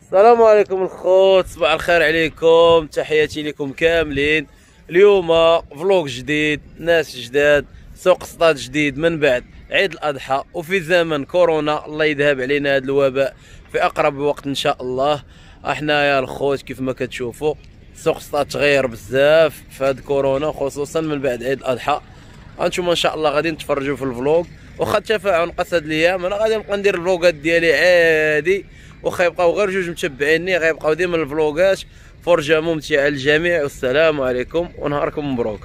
السلام عليكم الخوت، صباح الخير عليكم، تحياتي لكم كاملين. اليوم فلوق جديد، ناس جداد، سوق سطاد جديد من بعد عيد الاضحى، وفي زمن كورونا الله يذهب علينا هذا الوباء في اقرب وقت ان شاء الله. احنا يا الخوت كيف ما كتشوفوا سوق سطاد تغير بزاف في هذا كورونا، خصوصا من بعد عيد الاضحى. هانتوما ان شاء الله غادي نتفرجوا في الفلوق، واخا التفاعل نقص هاد الايام انا غادي نبقى ندير الفلوقات ديالي عادي، واخا يبقاو غير جوج متبعيني غيبقاو ديما الفلوقات. فرجه ممتعه للجميع، والسلام عليكم ونهاركم مبروك.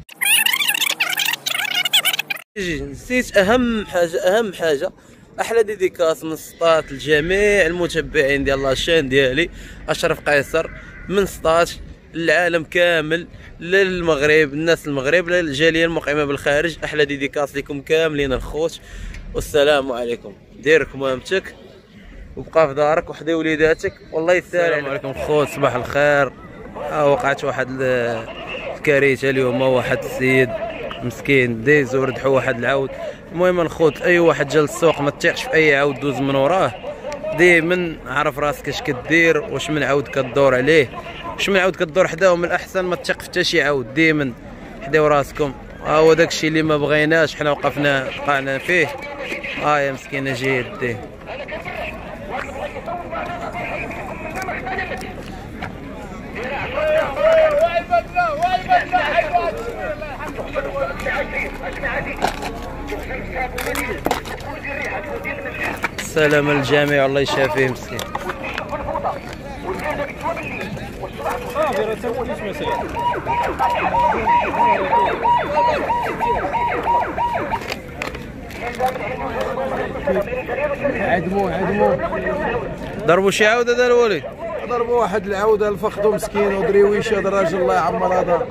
نسيت اهم حاجه، احلى ديديكاس من سطات لجميع المتبعين ديال لاشين ديالي اشرف قيصر من سطات العالم كامل، للمغرب، الناس المغرب، للجاليه المقيمه بالخارج. احلى ديديكاس لكم كاملين الخوت، والسلام عليكم. دير كمامتك وبقى في دارك وحدي وليداتك والله يسهل. السلام عليكم خوت، صباح الخير. وقعت واحد الكارثه اليوم، واحد السيد مسكين ديزو ردحوا واحد العود. المهم الخوت، اي واحد جا للسوق ما تثيقش في اي عود دوز من وراه، ديما عرف راسك اش كدير، واش من عود كدور عليه، واش من عود كدور حداه. من الاحسن ما تثيق في حتى شي عود، ديما حداو راسكم. هو داكشي اللي ما بغيناش حنا وقعنا فيه. يا مسكينه جايه يديه. السلام للجميع الله يشافيه مسكين. عدمو ضربوا شي عوده دار الوليد، ضربوا واحد العوده الفخدو مسكين، ودريويش هذا الراجل الله يعمر هذا.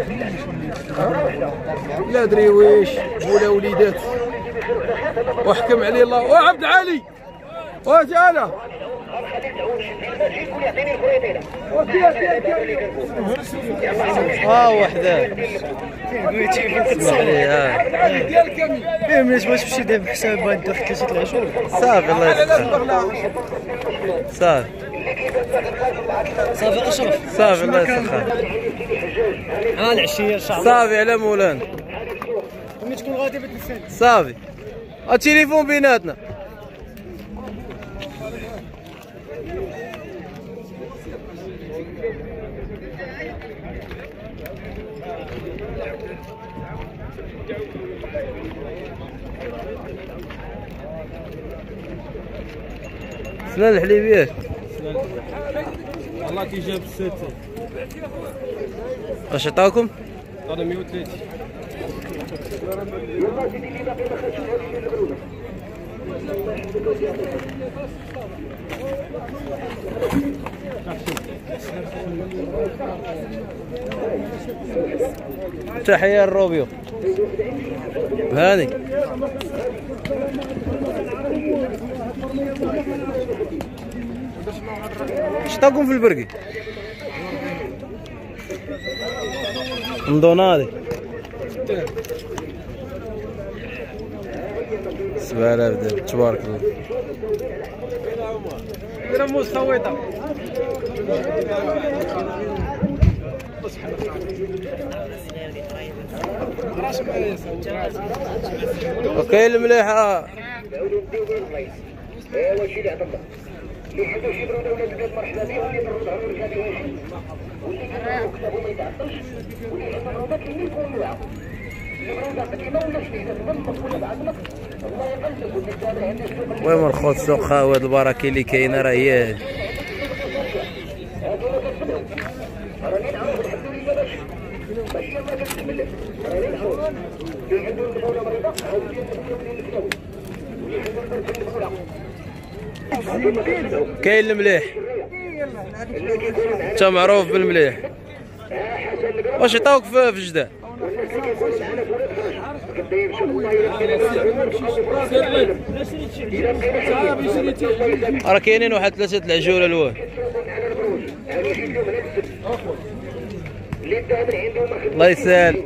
لا دريويش ولا وليدات، وحكم عليه الله. وعبد علي وتعالى وحده اسمح لي. مليش باش تمشي دابا بحساب بغيت ندير 3 العشور صافي الله يسخر. صافي اشرف، صافي الله يسخر. العشيه ان شاء الله. صافي على مولانا، ملي تكون غادي بتنسى. صافي التليفون بيناتنا. سنان الحليبيات والله كي جاب 6 اش عطاكم؟ هذا 130. تحية الروبيو هاني. شطاكم في البرقي مضونادي سبالة بدل تبارك الله. رموز خويطة اوكي المليحة. اللي عنده شي بروده ولا زبيب مرحبا به، واللي بروده عمره كان يوجد، واللي عنده مكتبه ما يتعطلش، واللي عنده بروده كاين يكون يلعب. اللي بروده قديمه ولا جديده تنظف ولا بعضمك الله يقلب. واللي تابع عندنا السوق. المهم الخوت سوق خاوي هاد البركه اللي كاينه راه هي راني نعاود الحمد لله ماشي ما كنكمل لك. راني نعاود اللي عنده بروده مريضه عاود كاين المليح، انت معروف بالمليح. واش عطاوك في جده؟ راه كاينين واحد 3 العجوله الواه. الله يسهل.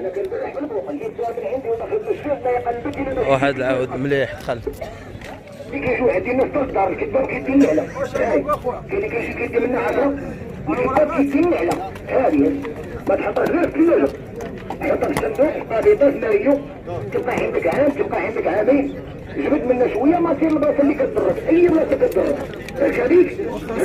واحد العود مليح دخل. اللي كيجيو عندي الناس في الدار الكذاب كيدي النعله كاين اللي كيجي كيدي منها 10 الكذاب كيدي النعله هذه ما تحطهاش غير في اللوجه حطها في الصندوق قابضه في ماريو تبقى عندك عام تبقى عندك عامين جبد منها شويه ما تصير البلاصه اللي كتضرب اي بلاصه كتضرب هذيك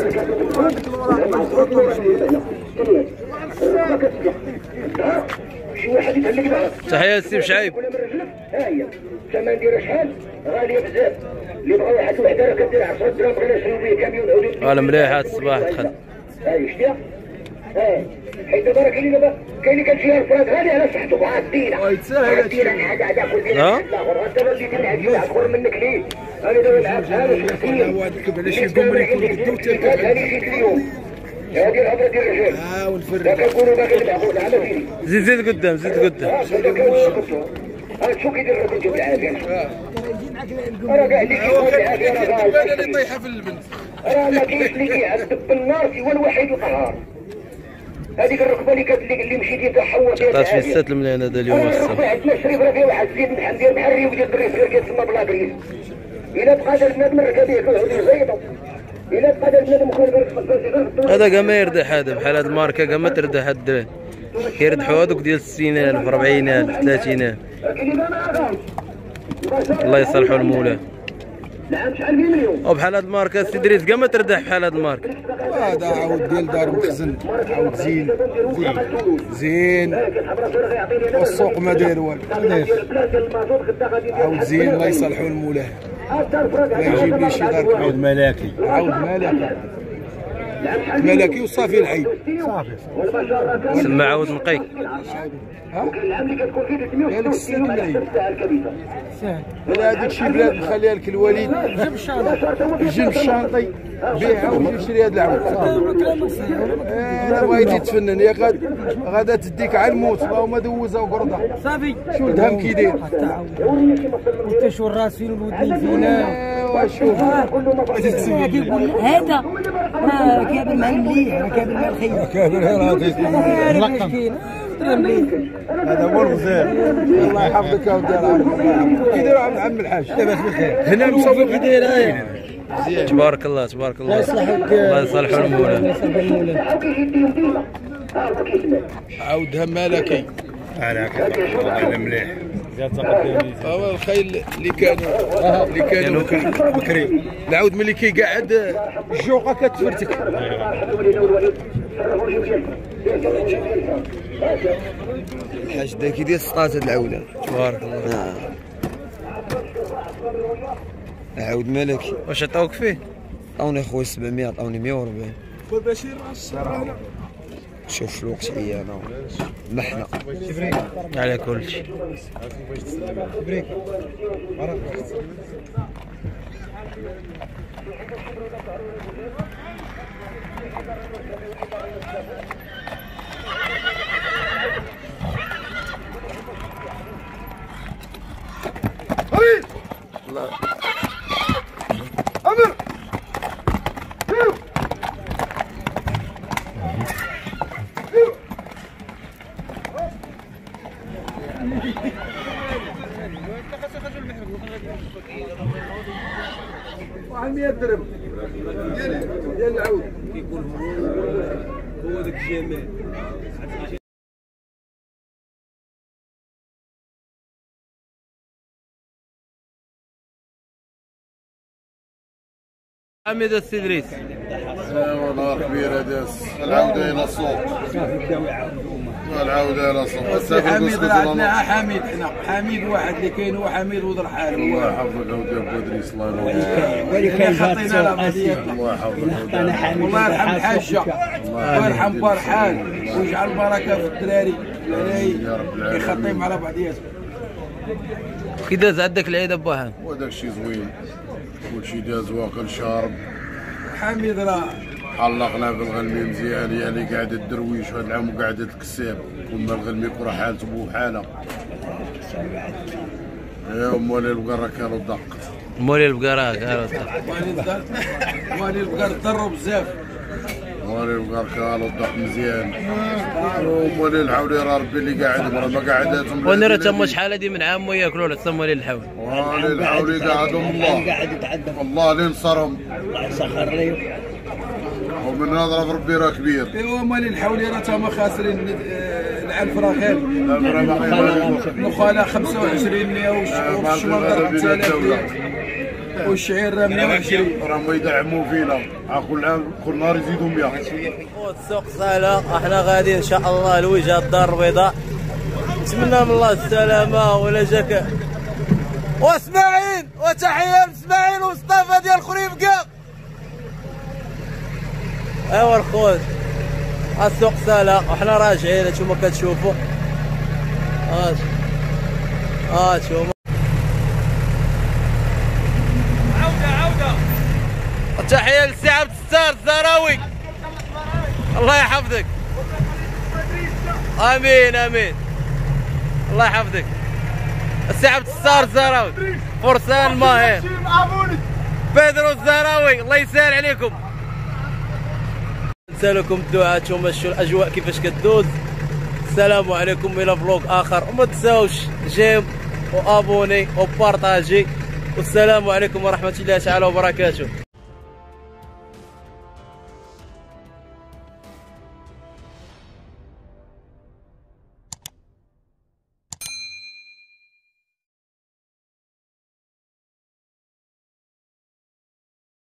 شي واحد يتهلك معاك تحية السي شعيب. ولا من رجلك ها هي الثمن ديالها شحال غاليه بزاف اللي بغا واحد الوحده راه كدير 10 دراهم بغينا نشريو بيه كاميون عودي انا مليح هاد الصباح دخل هاي شتيها حيت دابا راه كاين اللي كتجيها الفراغ غالي على صحته مع الدينه ويتساهل هادشي دابا اللي كان عندي واحد اخر منك ليه انا دابا نلعب هذا شخصيا هو هذاك علاش يقوم يكون قدو تلك هذه جيت اليوم هذه الهضره ديال الرجال والفرد كنقولوا باغي نلعبوا على فيني زيد قدام زيد قدام شو كيدير الرجل جاب العافيه راه كاع اللي كيقول العافيه راه البلد اللي طايحه في اللبن راه ما كاينش اللي كيعذب بالنار سوى الوحيد القهار هذيك الركبه اللي مشيتي تحوط فيها عطات في السات المليان هذا اليوم الركبه عندنا الشريف راه فيها واحد الزيت محل ديال الحري وديال الدريس كيتسمى بلاكريس الا بقى دار بنادم الركابيه كيعودوا يزيدوا الا بقى دار بنادم كل غير هذا كاع ما يردح هذا بحال هاد الماركه كاع ما تردح هاد الدراري كيردحوا هذوك ديال 60000 40000 30000 الله يصلحوا المولى نعم شحال فيه مليون وبحال هاد الماركه سي دريس كاع ما تردح بحال هاد الماركه هذا عاود ديال دار مخزن عاود زين والسوق ما داير والو عاود زين الله يصلحوا المولاه ما يجيب لي شي دار عاود ملكي ملكي وصافي العيب صافي سما عاود نقي العام اللي كتكون فيه 360 الكبيسه ولا هذاك شي بلاد نخليها لك الوليد يجي بالشانطي بيعها ويجي يشري هذا العود انا بغيتي تفنن يا غادا تديك على الموت اللهم دوزها وقرضها صافي شو الدهم كي داير حتى شو الراس فين والودنين فينا وشوف هذا ما كابل مع المليح ما كابل مع الخير كابل مسكين هذا هو الغزال الله يحفظك يا ودي كي داير عم الحاج لاباس بخير هنا مصور كي داير تبارك الله تبارك الله الله يصلحوا المولى عاودها ملكي على مليح هو الخيل اللي كانوا بكري العود ملي كيقعد الجوقه كتفرتك الحاج دا كيدير سقاط هاد العوده تبارك الله عاود ملكي واش عطاوك فيه؟ عطاوني خويا 700 عطاوني 140 والبشير شوف في الوقت ايانا محنا على كل شيء الله امر واحد 100 درهم ديال العود كيكون هو داك الجمال حميد السدريس والله كبير داس العودة إلى السوق العودة إلى السوق حميد عندنا حميد حنا حميد واحد اللي كاين هو حميد ودر حاله الله يحفظك اودي ابو ادريس الله ينور ولكن خطينا لا الله يحفظك والله يرحم الحاجه الله يرحم فرحان ويجعل البركه في الدراري يخطيهم على بعضياتهم كي داز عندك العيد اباها وداك الشيء زوين كلشي داز واكل شارب حميد راه حلقنا في الغلمي مزيان يعني قاعد الدرويش هذا العام وقاعد الكساب كنا الغلمي كره حالته بوحاله يا مولي البقره كانوا دق مولي البقره والي البقر ضروا بزاف ولي البركال والضحك مزيان ومولي الحول راه ربي اللي قاعد راه ما قاعداتهم. وانا راه تما شحال هادي من عام وياكلوا ولا تما ولي الحول. ولي الحول قاعدهم الله قاعد يتعذب الله اللي نصرهم الله يسخر لي. ومن نظره ربي راه كبير. ايوا مالي الحولي راه تما خاسرين العلف راه غالي. النخاله 25 100 والشمال راه 3000 والشعير راه 120. راهم يدعموا فينا كل عام كل نهار يزيدوا 100. السوق سهله، احنا غادي ان شاء الله لوجهه الدار البيضاء. نتمنى من الله السلامه ولا جاك. واسماعيل وتحيه لاسماعيل ومصطفى ديال خريبكا. ايوا الخوت السوق سهله وحنا راجعين هانتوما كتشوفوا. شوفوا تحية للسي عبد الستار الزهراوي الله يحفظك. امين امين الله يحفظك. السي عبد الستار الزهراوي فرسان ماهر بيدرو الزهراوي الله يسهل عليكم. نسالكم الدعاء نتوما شوفوا الاجواء كيفاش كدوز. السلام عليكم الى فلوق اخر وما تنساوش جيم وابوني وبارطاجي والسلام عليكم ورحمه الله تعالى وبركاته.